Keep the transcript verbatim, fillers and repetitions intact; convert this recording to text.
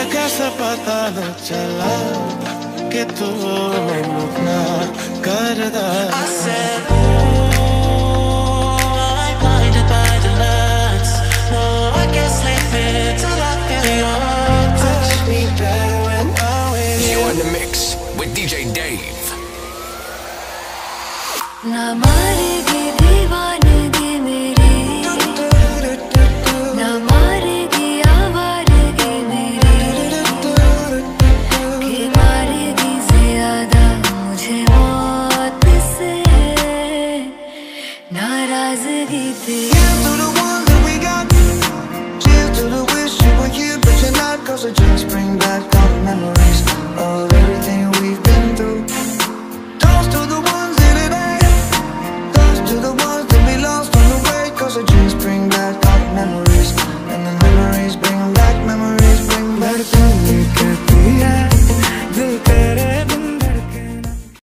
कैसे पता न चला कि तू मैनू ना करदा। I said, oh, I'm blinded by the lights. No, I can't sleep till I feel your touch me better when I'm with you. You in the mix with D J Dave. ना मारेगी दीवानगी मेरी, ना मारेगी आवारगी मेरी, कि मारेगी ज्यादा मुझे मौत से नाराजगी तेरी। Here's to the ones that we got. Cheers to the wish you were here, but you're not. 'Cause I just bring back all the memories.